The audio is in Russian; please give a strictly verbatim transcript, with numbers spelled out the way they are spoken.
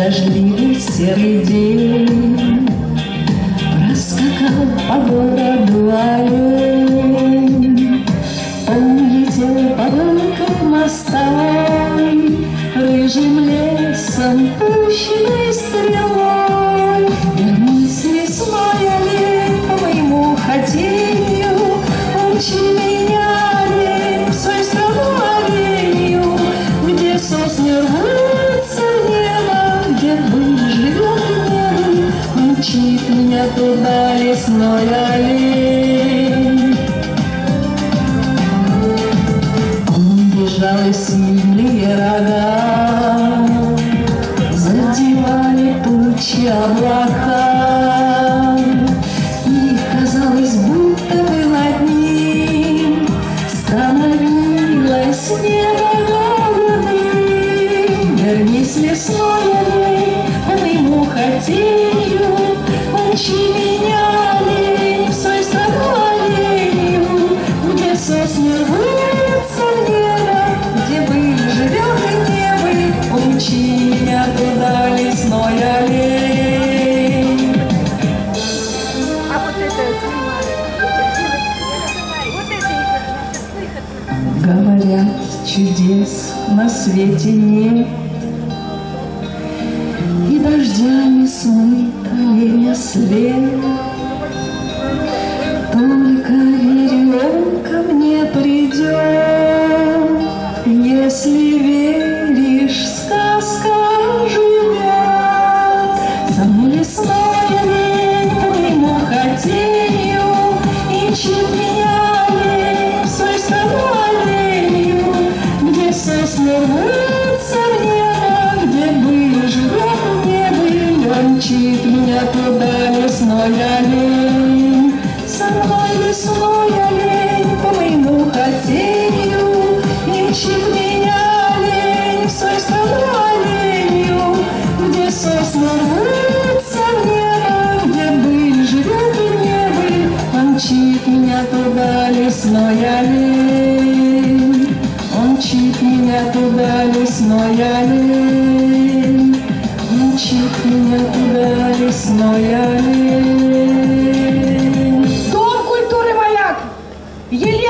дождливый серый день, проскакал по городу олень. Он летел по выков мостовой, рыжим лесом пущенной стрелой. Вернись, весной, олень, по моему хотению, учи меня, олень, в свою страну оленью, где сосны рвутся в небо, где быль живет в небе, мчит меня туда лесной олень. Он бежал, и сильные рога задевали тучи облака, и казалось, будто бы над ним становилось небо голубым. Вернись, лесной олень, по моему хотению, учи меня, олень, в свою страну оленью, где сосны рвутся в небо, где быль живет и небо, учи меня туда, лесной олень. А вот это вот это Говорят, чудес на свете нет, и дождями смыт оленя след. Только веревка мне придет, если веришь, сказка живет. За мной лесной олень, по моему хотению, ищет меня олень, в свою страну оленью, где сосны рвутся в небо, где быль живет в небе, мчит меня туда лесной олень. Со мной лесной олень, по моему хотению, ищет меня олень, в свою страну оленью, где сосны рвутся в небо, где быль живет в небе, мчит меня туда лесной олень. Он мчит меня туда лесной олень, мчит меня туда лесной олень. Дом культуры «Маяк». Елена